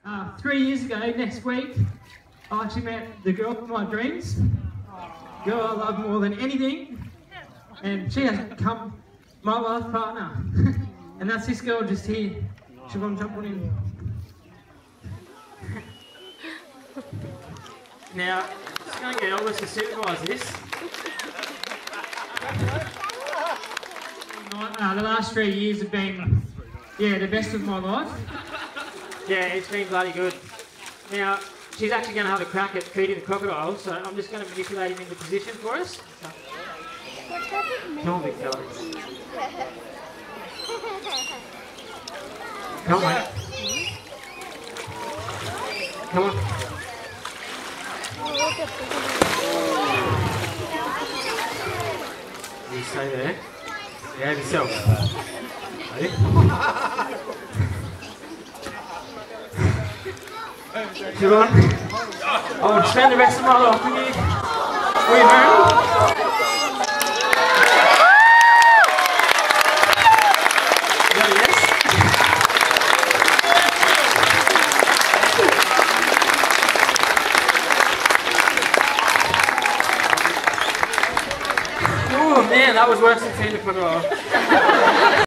3 years ago, next week, I actually met the girl of my dreams. Girl I love more than anything. And she has become my life partner. And that's this girl just here. Siobhan, jump on in. Now, just going to get Elvis to supervise this. The last 3 years have been, the best of my life. Yeah, it's been bloody good. Now, she's actually going to have a crack at feeding the crocodile, so I'm just going to manipulate him into position for us. Come on, big fella. Come on, mate. Come on. You stay there. Behave yourself. Ready? Siobhan, I will spend the rest of my life with you. Will you marry me? Is that a yes? Oh man, that was worse than feeding the crocodile.